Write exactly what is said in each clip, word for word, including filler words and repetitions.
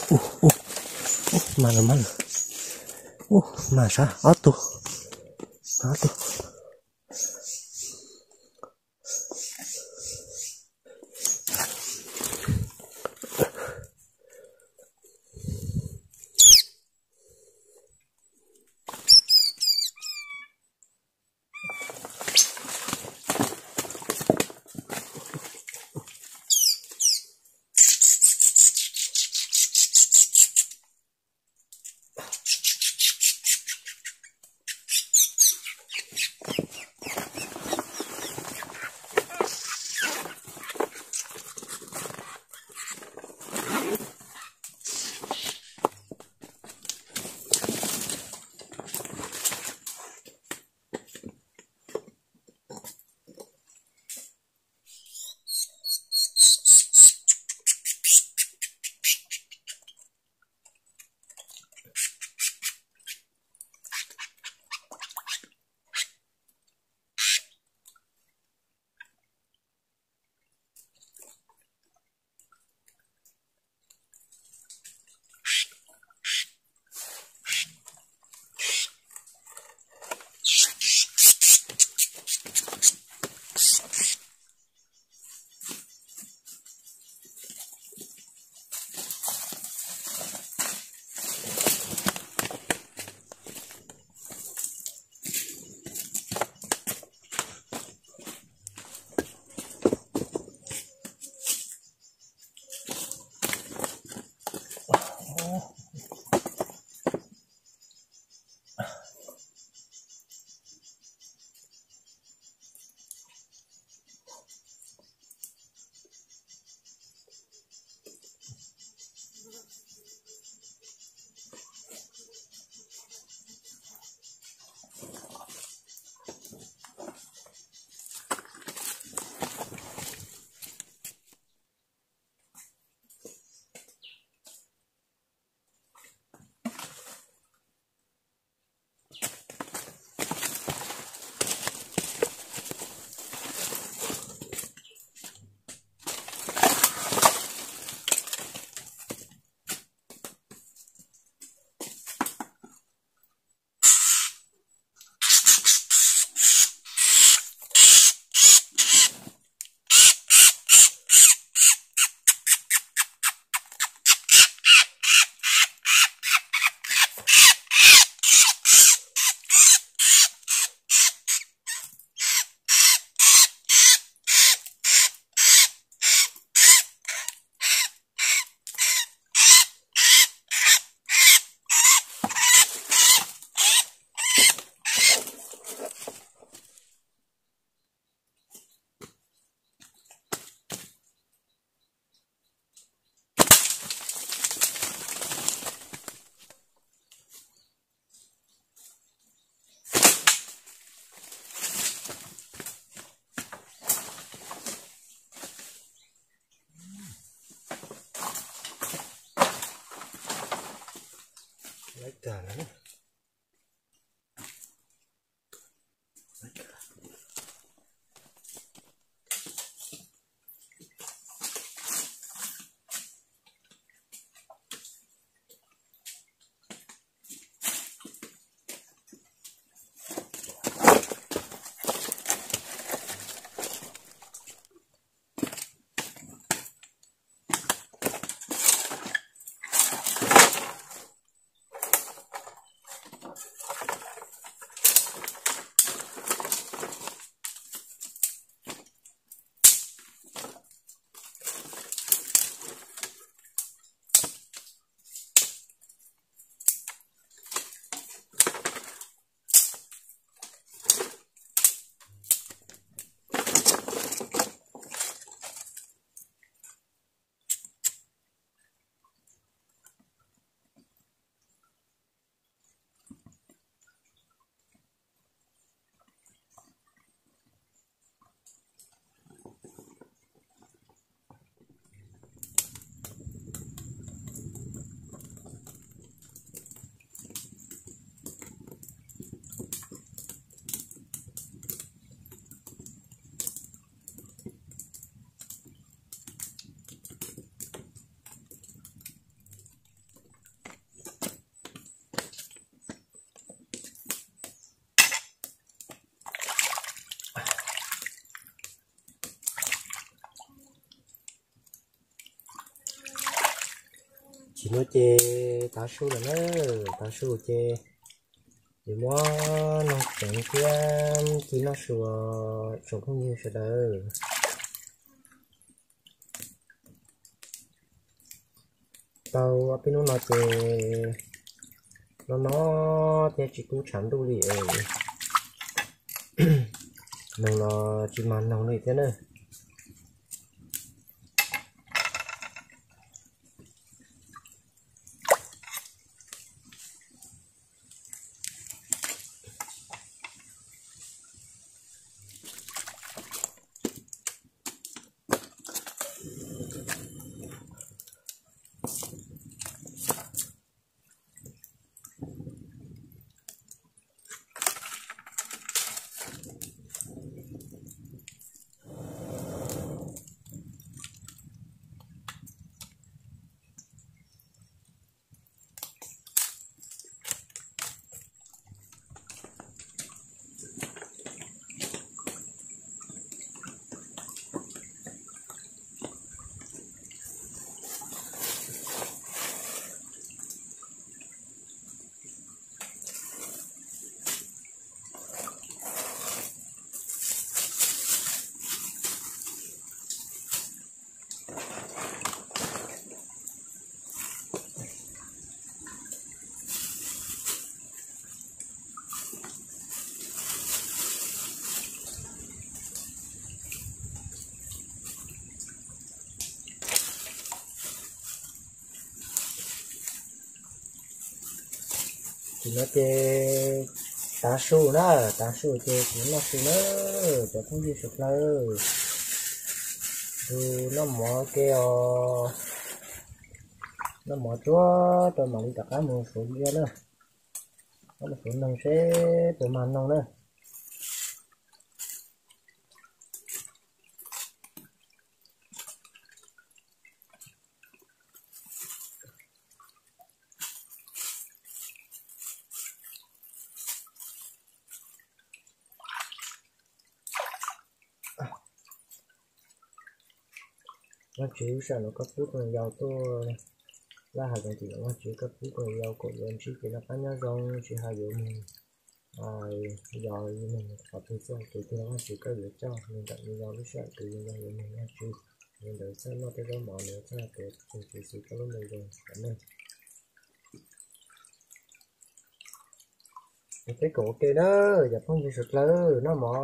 Uh, uh, uh, mana-mana. Uh, masa? Atuh. Atuh. Jalan. chỉ nói chê tá su là nó tá su chê thì mua nó chẳng kia chỉ nó sửa sửa không nhiều sửa đâu tao ở bên nó nói chê nó nó thì chỉ tu chán tu lì nó là chỉ mà nó này thế này thì nó chê tá su đó tá su chê cũng nó su nữa cho không đi sụp nữa thì nó mỏ kêu nó mỏ chúa tôi mà đi đặt cá một số kia nữa có một số nông sẽ tôi mà nông nữa nó chịu sao nó có phút còn giàu tôi là hai đồng tiền nó chịu có phút còn giàu của em chỉ chỉ là cá nhân rong chỉ hai triệu mình à giàu như mình có tiền xong từ từ nó chịu có việc cho mình tận như giàu lúc sau từ từ giàu mình nó chịu mình đợi xem nó tới đó mọi người sẽ là từ từ từ từ có lúc này rồi cảm ơn cái cổ kia đó giờ không gì sụt lơ nó mò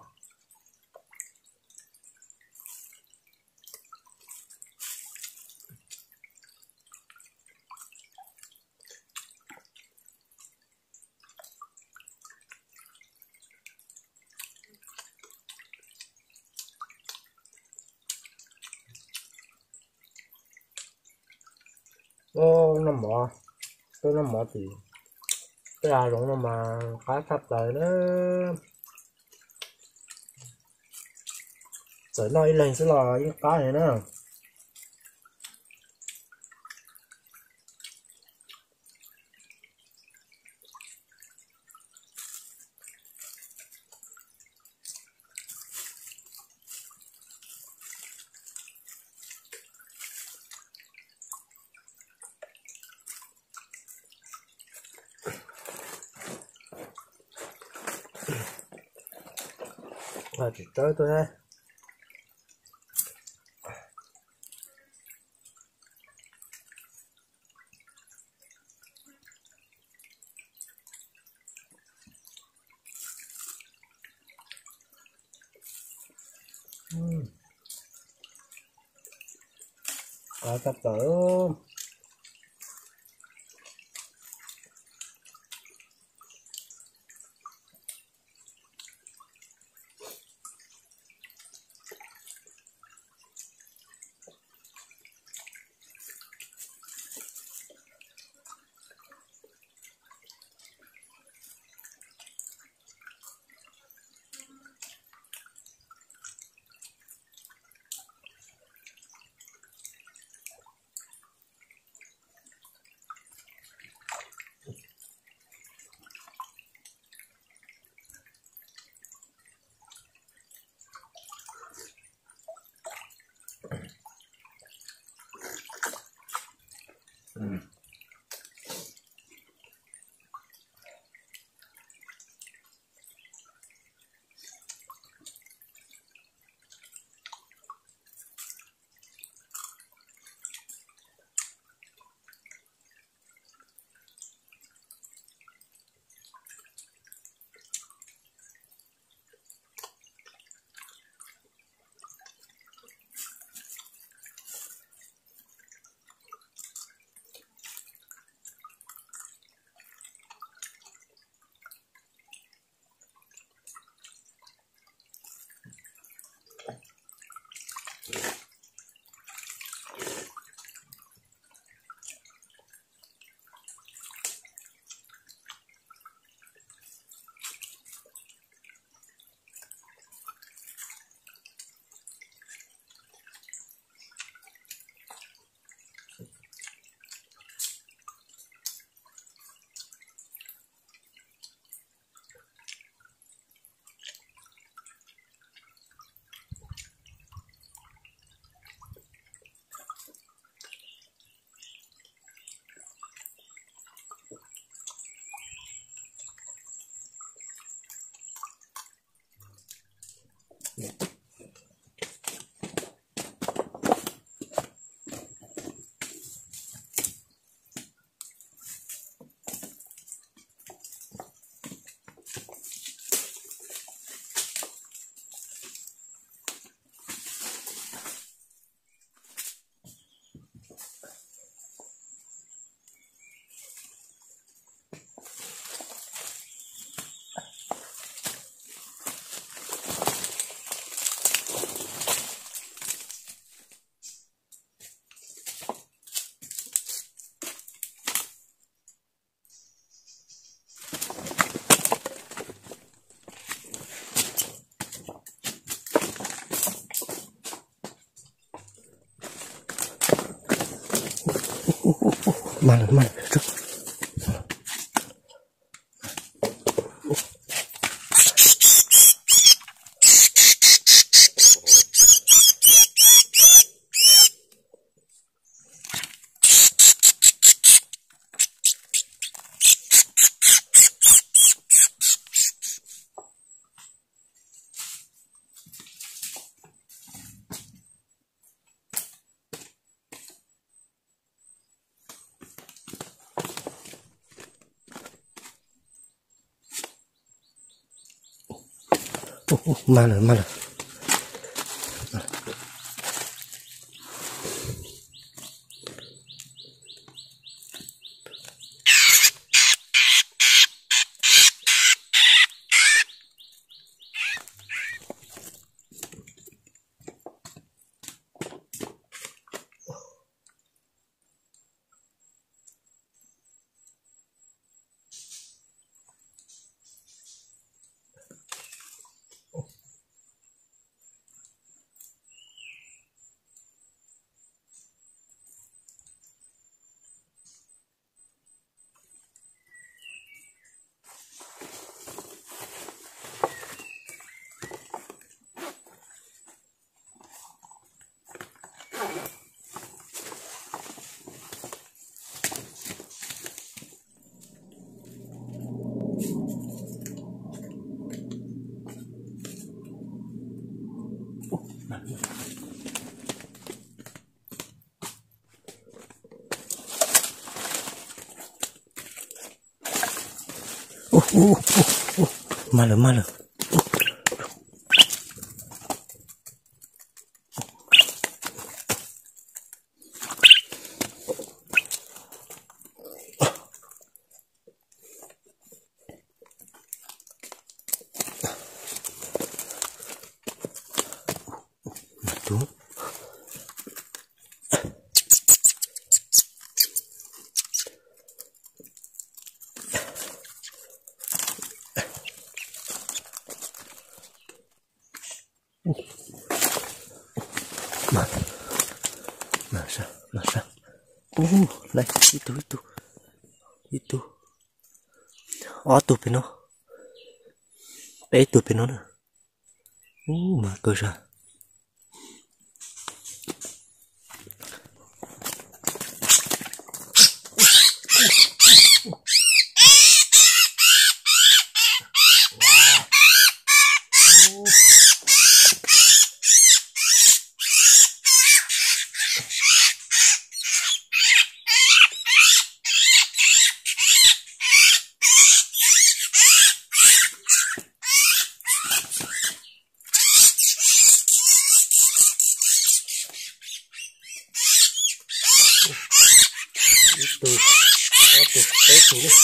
ô nó mỏ tôi nó mỏ thì cái là rồi nó mà khá sắp lại nó rồi nói lên sẽ là cái cá này nữa là chỉ tới thôi ha uhm. À, sắp tới Hmm. Mana mana itu. Oh, oh, mana mana. Oh, oh, oh, oh, mana mana. Tuh. Mana? Masa, masa. Oh, like itu itu. Itu. Oh, tuh pino. Eh, itu pino na. Oh, bagus ah. tù có tù tới tù đi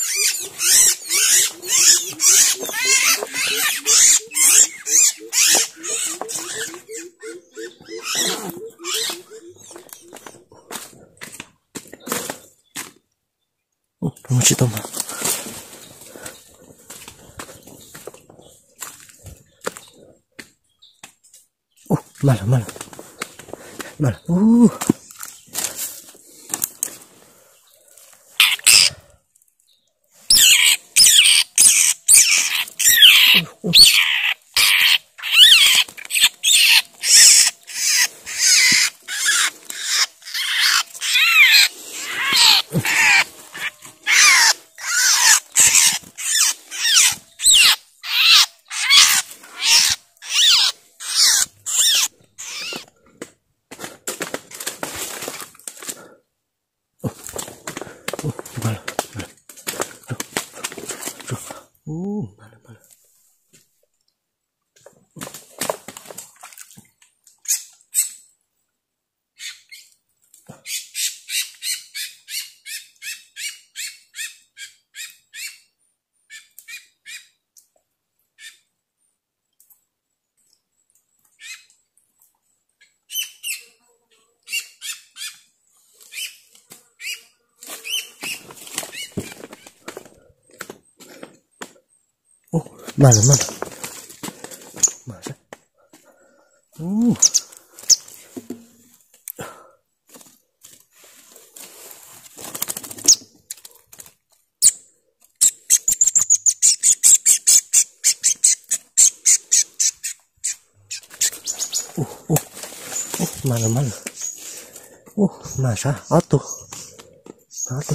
không chỉ tôm mà malah malah malah uh malah uh malah malah uh malah malah masa uh uh uh uh malah malah uh masa atuh atuh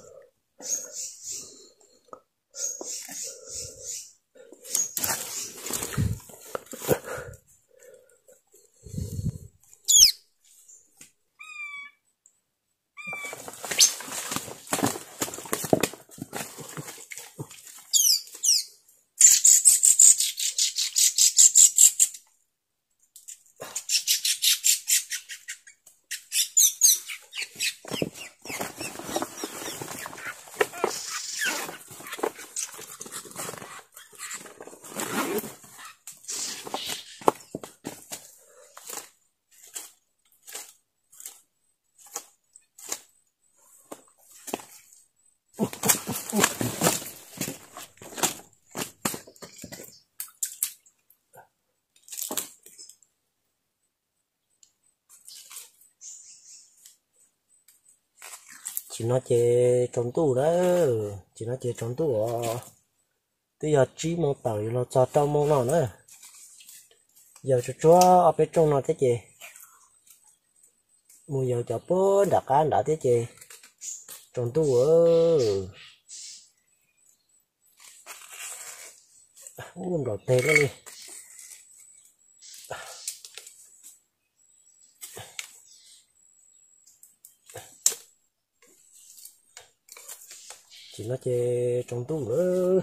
chỉ nó chơi trong tủ đó chỉ nó chơi trong tủ à bây giờ chỉ một tàu nó cho trong món nào nữa giờ cho chúa ở bên trong nó thế chị mua giờ cho bố đặt ăn đã thế chị trong tủ ơ uống rồi tê nó đi chỉ nó chơi trong tủ nữa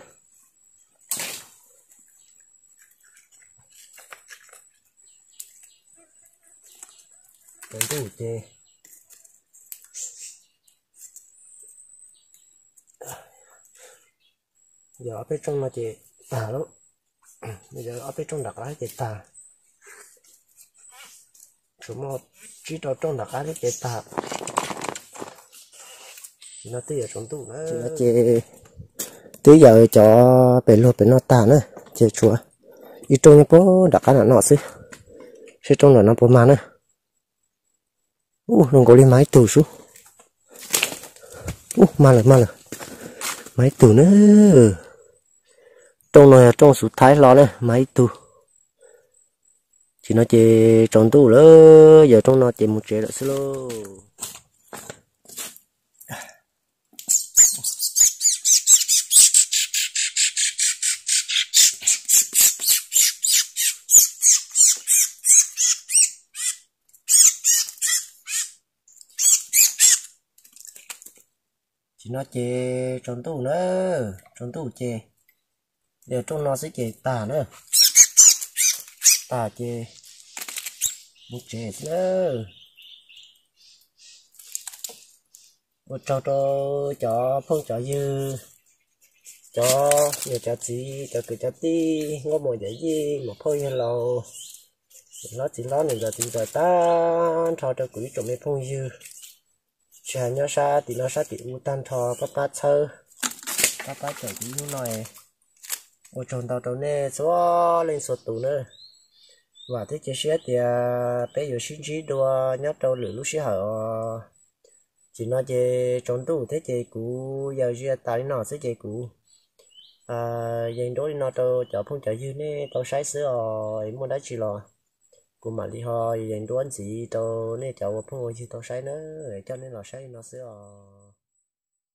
trong tủ chơi giờ ở bên trong nó chơi tà lắm bây giờ ở bên trong đặt lái chơi tà số một chỉ cho trong đặt lái chơi tà nó tới giờ trong tủ nó nó chơi tới giờ cho bể lô bể nó tàn nữa chơi chúa ít trong nó có đặt cái nào nọ xí sẽ trong là nó có mà nữa u nó có đi máy tù xuống u mà là mà là máy tù nữa trong này trong số thái lo nữa máy tù chỉ nó chơi trong tủ nữa giờ trong nó chơi một chơi là xí lô chỉ nó chơi trong tủ nữa trong tủ chơi giờ trong nó sẽ chơi tà nữa tà chơi một chơi nữa một trâu trâu cho phong cho dư cho nhiều cho gì cho cứ cho tí ngó mồi để gì một phơi lâu nó chỉ nó này giờ thì giờ ta cho cho quỷ trộm mấy phong dư chả nhớ sa thì nó sa thì u tan thò bắt bắt sơ bắt bắt chạy đi như này ô tròn tàu tròn nè xóa lên sụt tủ nữa và thế chia sẻ thì bây giờ xin chỉ đua nhớ trâu lửa lúc xưa họ chỉ nói về tròn tủ thế chị cũ giờ giờ tại nó sẽ chị cũ à dành đối nó trâu chợ phong chợ dư nè tàu sái sữa rồi muốn đá chỉ lo của mà đi ho dành đối gì tàu nè chợ phong chỉ tàu sái nữa cho nên là sái nó sữa